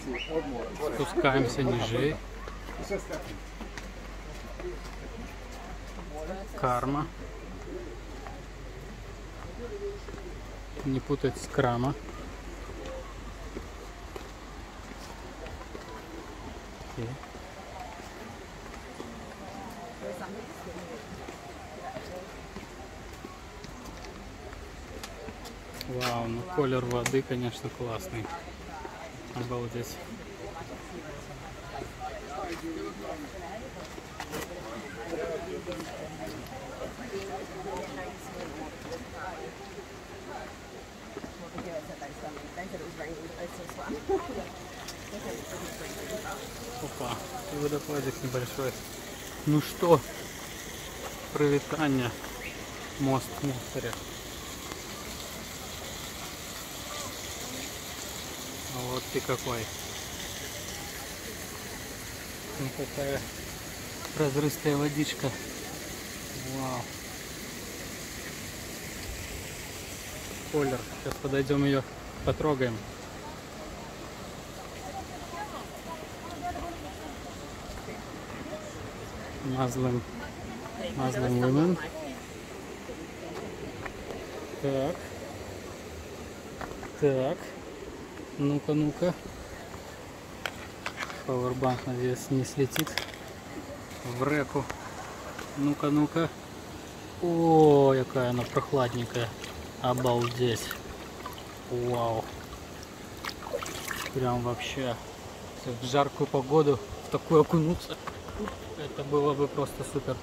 Спускаемся ниже. Карма. Не путать с Крама. Окей. Вау, ну колер воды, конечно, классный. Обалдеть. Опа, водопадик небольшой. Ну что, привитание. Мост в Мостаре. А вот ты какой. Ну какая прозрыстая водичка. Вау. Колер. Сейчас подойдем ее потрогаем. Muslim women. Так. Так. Ну-ка, ну-ка. Пауэрбанк, надеюсь, не слетит в реку. Ну-ка, ну-ка. О, какая она прохладненькая. Обалдеть. Вау. Прям вообще в жаркую погоду в такую окунуться. Это было бы просто супер.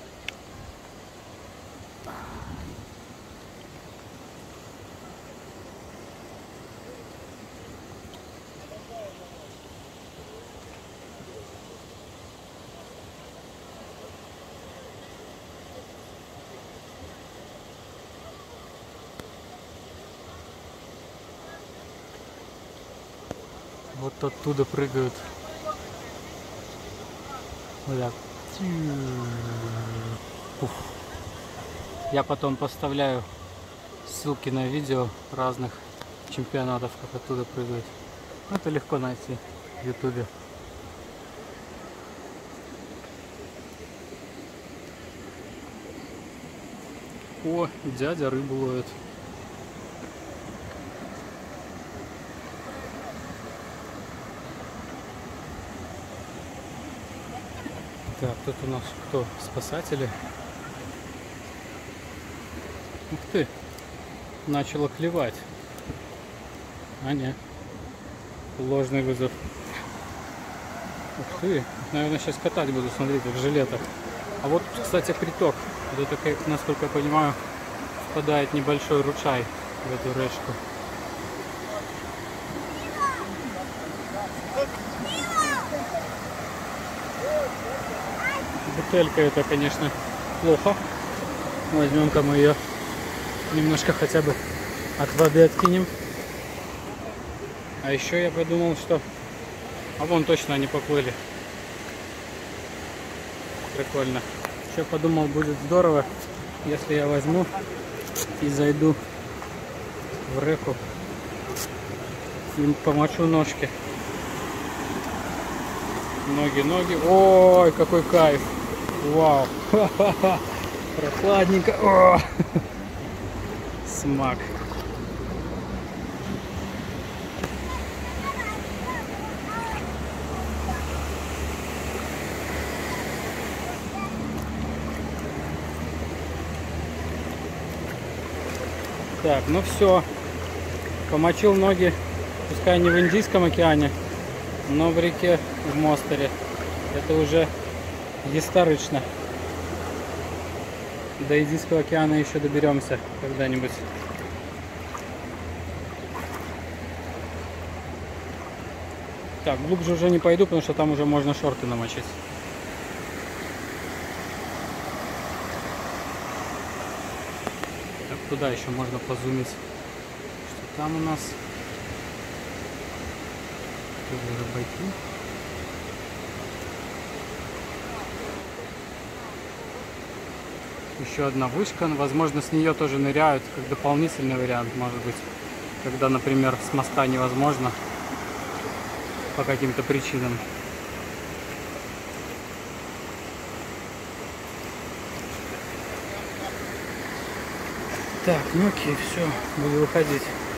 Вот оттуда прыгают. Вот так. Уф. Я потом поставляю ссылки на видео разных чемпионатов, как оттуда прыгают. Это легко найти в ютубе. О, дядя рыбу ловит. Так, тут у нас кто? Спасатели. Ух ты! Начало клевать. А нет. Ложный вызов. Ух ты! Наверное, сейчас катать буду, смотрите, в жилетах. А вот, кстати, приток. Вот это, как, насколько я понимаю, впадает небольшой ручай в эту речку. Бутылька это, конечно, плохо. Возьмем-ка мы ее немножко хотя бы от воды откинем. А еще я подумал, что... А вон точно они поплыли. Прикольно. Еще подумал, будет здорово, если я возьму и зайду в реку и помочу ножки. Ноги. Ой, какой кайф! Вау! Прохладненько! О! Смак! Так, ну все. Помочил ноги, пускай не в Индийском океане, но в реке в Мостаре. Это уже исторично. До Индийского океана еще доберемся когда-нибудь. Так, глубже уже не пойду, потому что там уже можно шорты намочить. Так, туда еще можно позумить. Что там у нас? Рыбаки. Еще одна вышка, возможно, с нее тоже ныряют, как дополнительный вариант, может быть, когда, например, с моста невозможно по каким-то причинам. Так, ну окей, все, буду выходить.